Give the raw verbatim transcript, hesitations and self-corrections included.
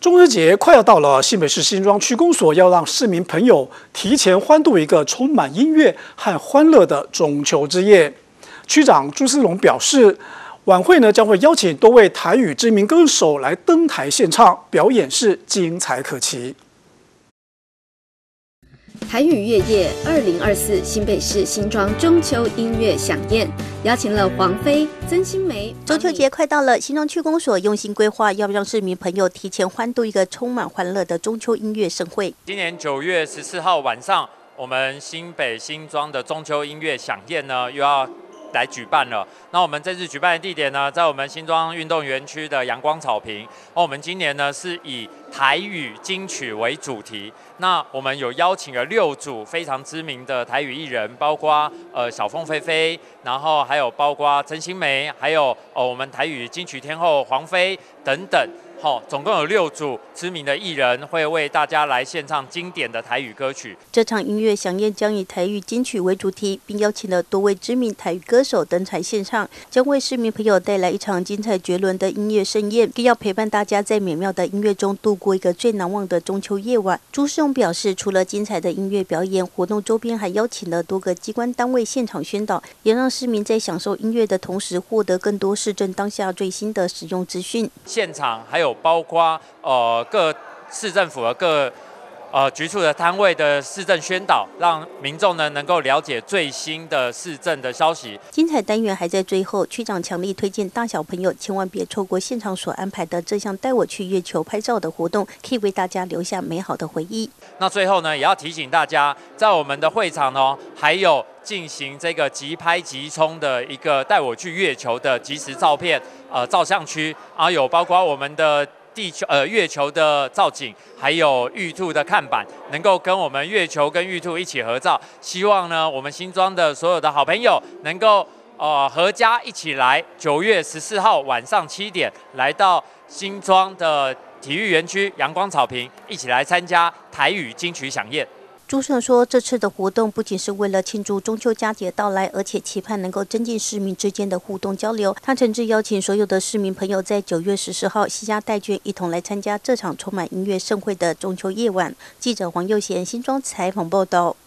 中秋节快要到了，新北市新庄区公所要让市民朋友提前欢度一个充满音乐和欢乐的中秋之夜。区长朱思龙表示，晚会呢将会邀请多位台语知名歌手来登台献唱，表演是精彩可期。 台语乐夜二零二四新北市新庄中秋音乐飨宴，邀请了黄妃、曾心梅。 中秋节快到了，新庄区公所用心规划，要让市民朋友提前欢度一个充满欢乐的中秋音乐盛会。 今年九月十四号晚上，我们新北新庄的中秋音乐飨宴呢，又要 来举办了。那我们这次举办的地点呢，在我们新庄运动园区的阳光草坪。那我们今年呢是以台语金曲为主题。那我们有邀请了六组非常知名的台语艺人，包括呃小凤飞飞，然后还有包括曾心梅，还有呃我们台语金曲天后黄妃等等。 好，总共有六组知名的艺人会为大家来献唱经典的台语歌曲。 这场音乐飨宴将以台语金曲为主题，并邀请了多位知名台语歌手登台献唱，将为市民朋友带来一场精彩绝伦的音乐盛宴，更要陪伴大家在美妙的音乐中度过一个最难忘的中秋夜晚。朱世荣表示，除了精彩的音乐表演，活动周边还邀请了多个机关单位现场宣导，也让市民在享受音乐的同时，获得更多市政当下最新的使用资讯。 现场还有 包括呃各市政府的各呃局处的摊位的市政宣导，让民众呢能够了解最新的市政的消息。 精彩单元还在最后，区长强力推荐大小朋友千万别错过现场所安排的这项带我去月球拍照的活动，可以为大家留下美好的回忆。 那最后呢，也要提醒大家，在我们的会场呢，还有 进行这个即拍即冲的一个带我去月球的即时照片，呃，照相区啊，有包括我们的地球呃月球的造景，还有玉兔的看板，能够跟我们月球跟玉兔一起合照。希望呢，我们新庄的所有的好朋友能够呃合家一起来，九月十四号晚上七点来到新庄的体育园区阳光草坪，一起来参加台语金曲飨宴。 朱胜说，这次的活动不仅是为了庆祝中秋佳节到来，而且期盼能够增进市民之间的互动交流。他诚挚邀请所有的市民朋友在九月十四号携家带眷，一同来参加这场充满音乐盛会的中秋夜晚。记者黄佑贤新庄采访报道。